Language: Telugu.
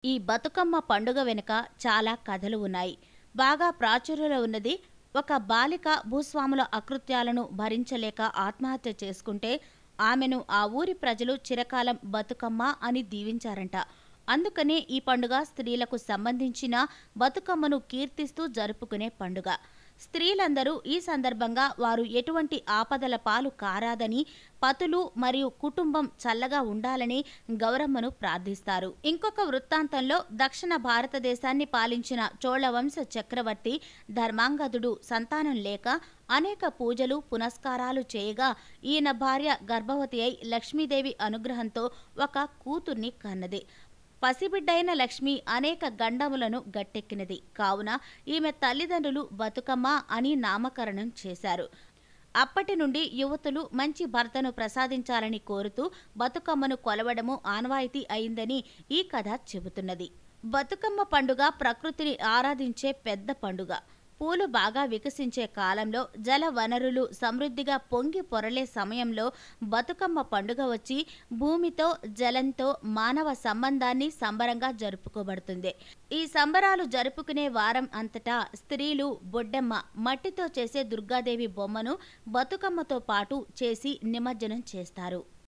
ఈ బతుకమ్మ పండుగ వెనుక చాలా కథలు ఉన్నాయి. బాగా ప్రాచుర్యంలో ఉన్నది ఒక బాలిక భూస్వాముల అకృత్యాలను భరించలేక ఆత్మహత్య చేసుకుంటే ఆమెను ఆ ఊరి ప్రజలు చిరకాలం బతుకమ్మ అని దీవించారంట. అందుకనే ఈ పండుగ స్త్రీలకు సంబంధించిన బతుకమ్మను కీర్తిస్తూ జరుపుకునే పండుగ. స్త్రీలందరూ ఈ సందర్భంగా వారు ఎటువంటి ఆపదల పాలు కారాదని, పతులు మరియు కుటుంబం చల్లగా ఉండాలని గౌరమ్మను ప్రార్థిస్తారు. ఇంకొక వృత్తాంతంలో దక్షిణ భారతదేశాన్ని పాలించిన చోళవంశ చక్రవర్తి ధర్మాంగదుడు సంతానం లేక అనేక పూజలు పునస్కారాలు చేయగా ఈయన భార్య గర్భవతి అయి లక్ష్మీదేవి అనుగ్రహంతో ఒక కూతుర్ని కన్నది. పసిబిడ్డైన లక్ష్మి అనేక గండములను గట్టెక్కినది కావున ఈమె తల్లిదండ్రులు బతుకమ్మ అని నామకరణం చేశారు. అప్పటి నుండి యువతులు మంచి భర్తను ప్రసాదించాలని కోరుతూ బతుకమ్మను కొలవడము ఆనవాయితీ అయిందని ఈ కథ చెబుతున్నది. బతుకమ్మ పండుగ ప్రకృతిని ఆరాధించే పెద్ద పండుగ. పూలు బాగా వికసించే కాలంలో జల వనరులు సమృద్ధిగా పొంగి పొరలే సమయంలో బతుకమ్మ పండుగ వచ్చి భూమితో జలంతో మానవ సంబంధాన్ని సంబరంగా జరుపుకోబడుతుంది. ఈ సంబరాలు జరుపుకునే వారం అంతటా స్త్రీలు బొడ్డెమ్మ మట్టితో చేసే దుర్గాదేవి బొమ్మను బతుకమ్మతో పాటు చేసి నిమజ్జనం చేస్తారు.